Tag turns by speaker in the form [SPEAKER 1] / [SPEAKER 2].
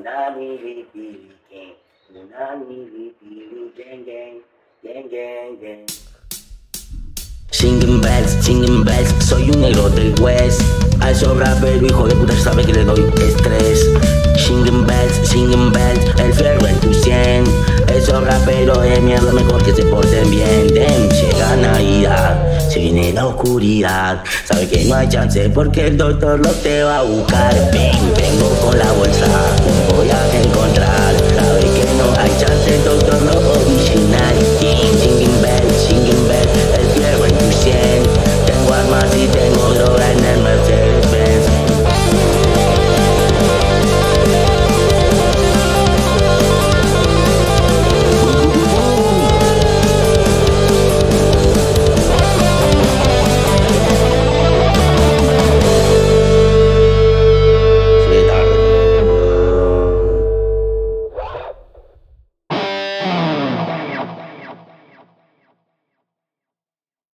[SPEAKER 1] Unani, pili, gang. Unani, pili, gang, gang. Gang, gang, gang. Singing bells, soy un negro del West. A esos raperos, hijo de puta, sabe que le doy estrés. Singing bells, el fierro en tu 100. Esos raperos de mierda, mejor que se porten bien. Llega Navidad, se viene la oscuridad. Sabe que no hay chance porque el doctor lo te va a buscar. Vengo con la bolsa.